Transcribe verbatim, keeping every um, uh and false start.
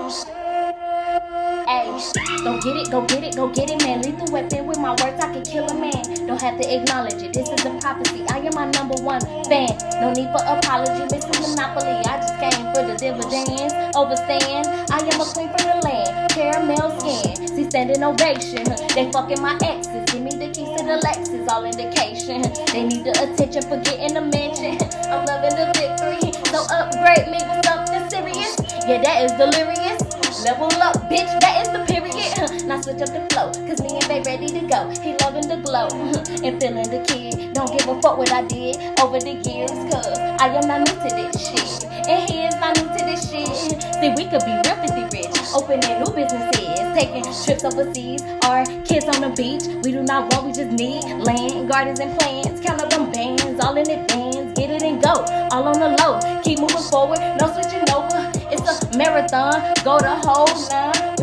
Ay, go get it, go get it, go get it, man. Lethal weapon with my words, I can kill a man. Don't have to acknowledge it, this is a prophecy. I am my number one fan. No need for apology, Mister Monopoly. I just came for the dividends. Overstand, I am a queen from the land. Caramel skin, see standing ovation. They fucking my exes, give me the keys to the Lexus. All indication, they need the attention for getting the mention. I'm loving the victory, so upgrade me with something serious. Yeah, that is delirious. Level up, bitch, that is the period. Now switch up the flow, cause me and babe ready to go. He loving the glow, and feeling the kid. Don't give a fuck what I did over the years, cause I am not new to this shit. And he is not new to this shit. See, we could be real filthy rich, opening new businesses, taking trips overseas, or kids on the beach. We do not want, we just need land, gardens, and plants. Count up them bands, all in advance. Get it and go, all on the low. Keep moving forward, no switching over. It's a marathon, go the whole nine.